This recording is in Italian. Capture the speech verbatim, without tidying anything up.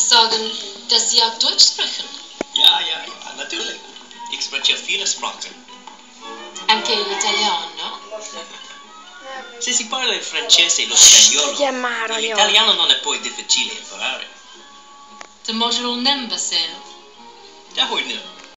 sagen, dass Sie auch Deutsch sprechen. Ja, ja, ja, natürlich. Ich spreche viele Sprachen. Anche l'italiano? Se si parla il francese e lo spagnolo, chiamare, l'italiano non è poi difficile imparare. Dan moet je al nemen, Basil. Ja, hoor nu.